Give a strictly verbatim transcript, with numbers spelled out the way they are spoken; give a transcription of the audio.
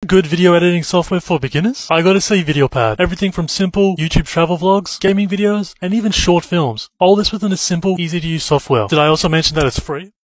Good video editing software for beginners? I gotta say VideoPad. Everything from simple YouTube travel vlogs, gaming videos, and even short films. All this within a simple, easy to use software. Did I also mention that it's free?